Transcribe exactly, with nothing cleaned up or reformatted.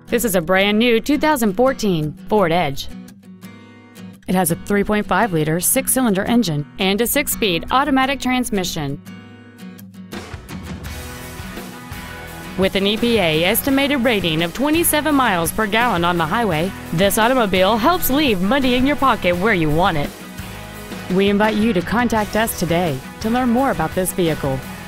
This is a brand new two thousand fourteen Ford Edge. It has a three point five liter six-cylinder engine and a six-speed automatic transmission. With an E P A estimated rating of twenty-seven miles per gallon on the highway, this automobile helps leave money in your pocket where you want it. We invite you to contact us today to learn more about this vehicle.